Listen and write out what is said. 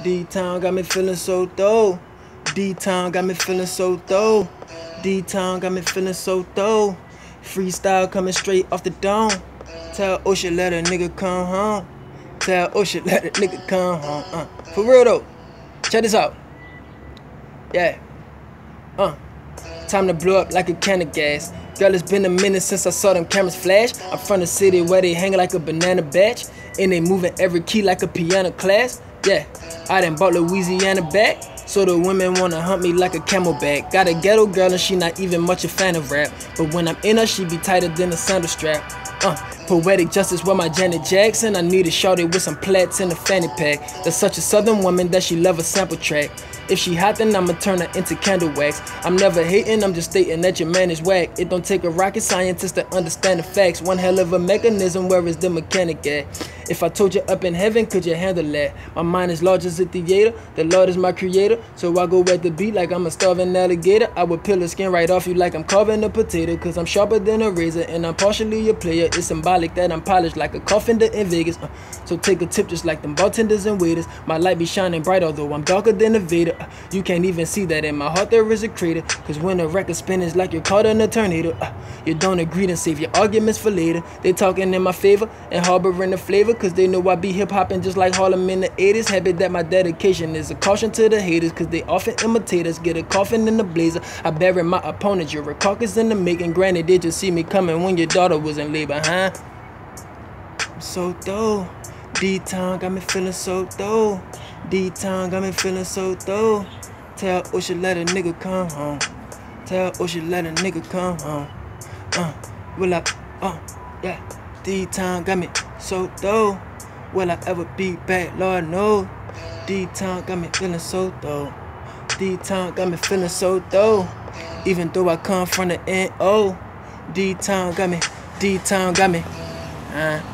D-Town got me feeling so dope. D-Town got me feeling so dope. D-Town got me feeling so dope. Freestyle coming straight off the dome. Tell Ocean let a nigga come home. Tell Ocean let a nigga come home. For real though. Check this out. Yeah. Time to blow up like a can of gas. Girl, it's been a minute since I saw them cameras flash. I'm from the city where they hang like a banana batch, and they moving every key like a piano class. Yeah, I done bought Louisiana back, so the women wanna hunt me like a camelback. Got a ghetto girl and she not even much a fan of rap, but when I'm in her, she be tighter than a sandal strap. Poetic justice with my Janet Jackson. I need a shorty with some plats in a fanny pack. That's such a southern woman that she love a sample track. If she hot, then I'ma turn her into candle wax. I'm never hating, I'm just stating that your man is whack. It don't take a rocket scientist to understand the facts. One hell of a mechanism, where is the mechanic at? If I told you up in heaven, could you handle that? My mind is large as a theater, the Lord is my creator. So I go at the beat like I'm a starving alligator. I would peel the skin right off you like I'm carving a potato, cause I'm sharper than a razor and I'm partially a player. It's symbolic that I'm polished like a carpenter in Vegas. So take a tip just like them bartenders and waiters. My light be shining bright although I'm darker than a Vader. You can't even see that in my heart there is a crater, cause when a record spin it's like you're caught in a tornado. You don't agree, then save your arguments for later. They talking in my favor and harboring the flavor, cause they know I be hip-hopping just like Harlem in the 80s. Habit that my dedication is a caution to the haters, cause they often imitate us. Get a coffin in the blazer, I bury my opponent. You're a carcass in the making. Granted, did you see me coming when your daughter was in labor, huh? I'm so dope. D-Town got me feeling so dope. D-Town got me feeling so dope. Tell Ocean let a nigga come home. Tell Ocean let a nigga come home. Will I, yeah. D-Town got me so dope. Will I ever be back? Lord knows. D-Town got me feeling so dope. D-Town got me feeling so dope. Even though I come from the N.O. D-Town got me, D-Town got me.